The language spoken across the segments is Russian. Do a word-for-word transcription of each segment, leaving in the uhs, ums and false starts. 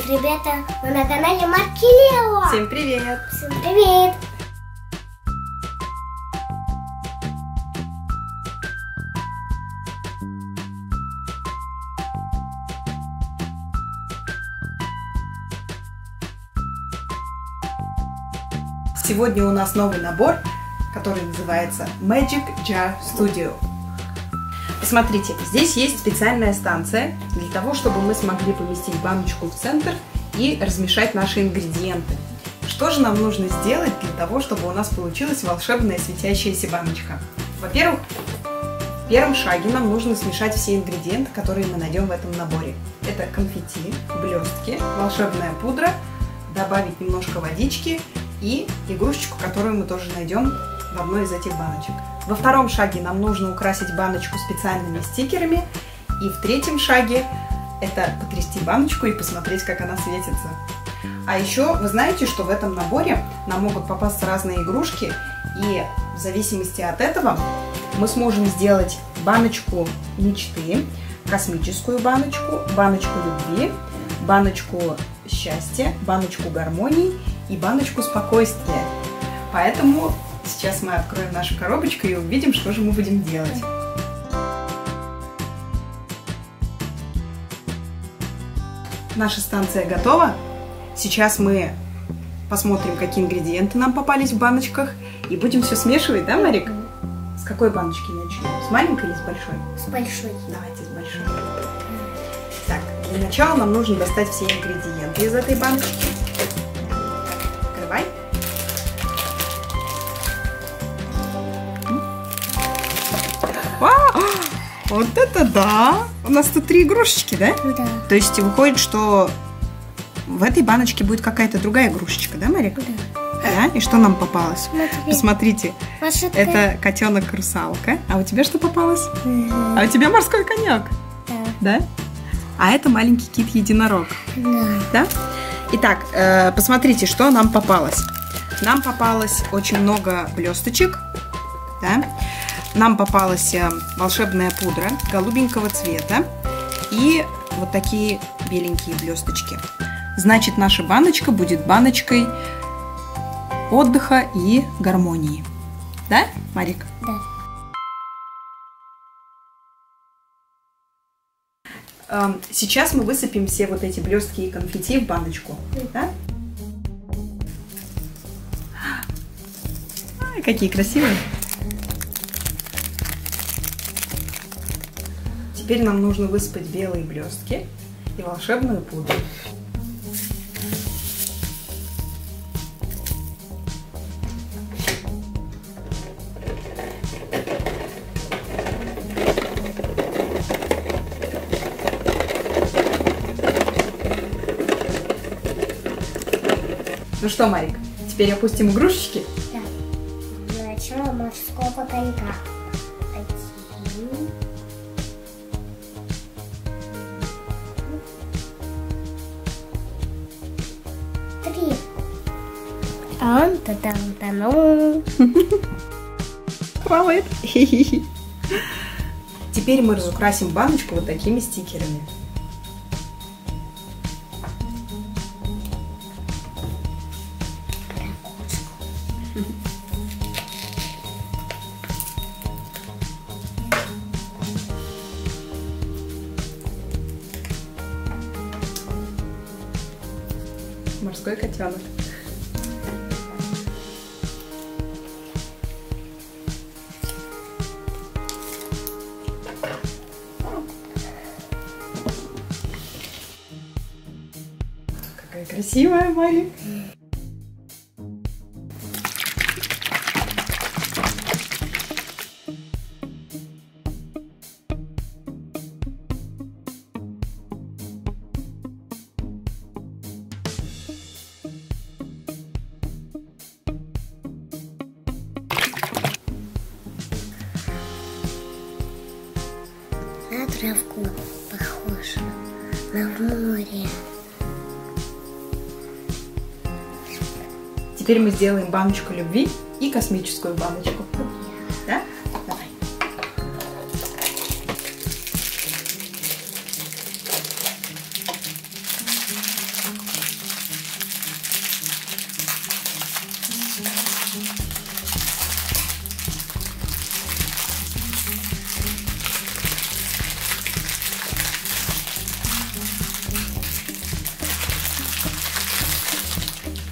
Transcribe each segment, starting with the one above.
ребята, мы на канале Марки Лео. Всем привет! Всем привет! Сегодня у нас новый набор, который называется Magic Jar Studio. Посмотрите, здесь есть специальная станция для того, чтобы мы смогли поместить баночку в центр и размешать наши ингредиенты. Что же нам нужно сделать для того, чтобы у нас получилась волшебная светящаяся баночка? Во-первых, в первом шаге нам нужно смешать все ингредиенты, которые мы найдем в этом наборе. Это конфетти, блестки, волшебная пудра, добавить немножко водички и игрушечку, которую мы тоже найдем в одной из этих баночек. Во втором шаге нам нужно украсить баночку специальными стикерами. И в третьем шаге это потрясти баночку и посмотреть, как она светится. А еще вы знаете, что в этом наборе нам могут попасться разные игрушки. И в зависимости от этого мы сможем сделать баночку мечты, космическую баночку, баночку любви, баночку счастья, баночку гармонии и баночку спокойствия. Поэтому сейчас мы откроем нашу коробочку и увидим, что же мы будем делать. Наша станция готова. Сейчас мы посмотрим, какие ингредиенты нам попались в баночках, и будем все смешивать, да, Марик? С какой баночки начнем? С маленькой или с большой? С большой. Давайте с большой. Так, для начала нам нужно достать все ингредиенты из этой баночки. Открывай. Вау! Вот это да! У нас тут три игрушечки, да? Да. То есть выходит, что в этой баночке будет какая-то другая игрушечка, да, Марик? Да. Да? И что нам попалось? Смотри. Посмотрите. Машинка. Это котенок-русалка. А у тебя что попалось? Угу. А у тебя морской конек. Да. Да? А это маленький кит-единорог. Да. Да? Итак, э, посмотрите, что нам попалось. Нам попалось очень много блесточек. Да? Нам попалась э, волшебная пудра голубенького цвета. И вот такие беленькие блесточки. Значит, наша баночка будет баночкой отдыха и гармонии. Да, Марик? Да. Сейчас мы высыпем все вот эти блестки и конфетти в баночку. Да? Ай, какие красивые! Теперь нам нужно высыпать белые блестки и волшебную пудру. Ну что, Марик, теперь опустим игрушечки? Да. Начало морского конька. Один. Три. А он та-там-та-ну. Хвалит. Теперь мы разукрасим баночку вот такими стикерами. Морской котенок. Какая красивая, Марик. На травку похож, на море. Теперь мы сделаем баночку любви и космическую баночку. Да? Давай.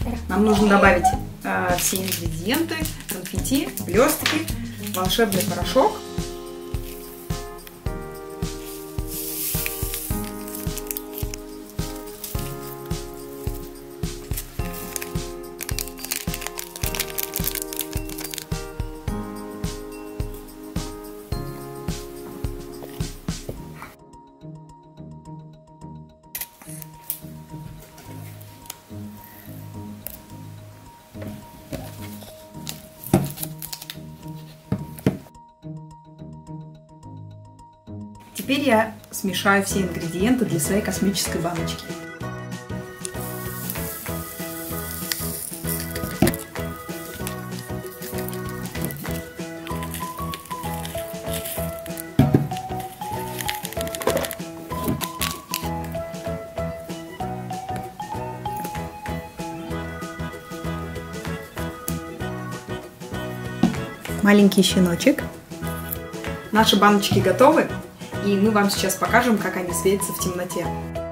Нам нужно добавить э, все ингредиенты, конфетти, блестки, волшебный порошок. Теперь я смешаю все ингредиенты для своей космической баночки. Маленький щеночек. Наши баночки готовы. И мы вам сейчас покажем, как они светятся в темноте.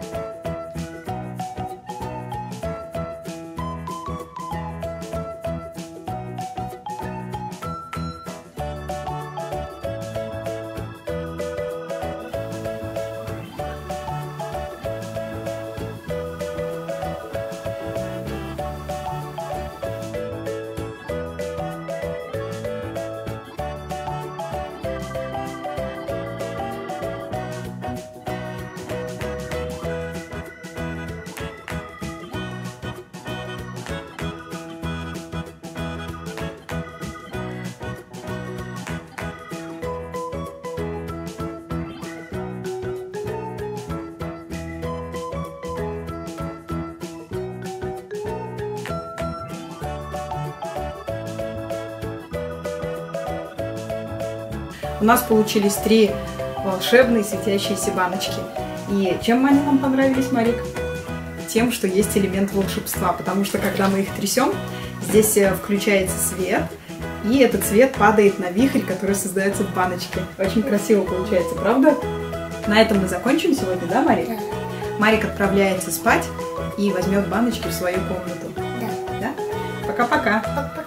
У нас получились три волшебные светящиеся баночки. И чем они нам понравились, Марик? Тем, что есть элемент волшебства, потому что когда мы их трясем, здесь включается свет, и этот свет падает на вихрь, который создается в баночке. Очень красиво получается, правда? На этом мы закончим сегодня, да, Марик? Да. Марик отправляется спать и возьмет баночки в свою комнату. Да. Да? Пока-пока. Пока.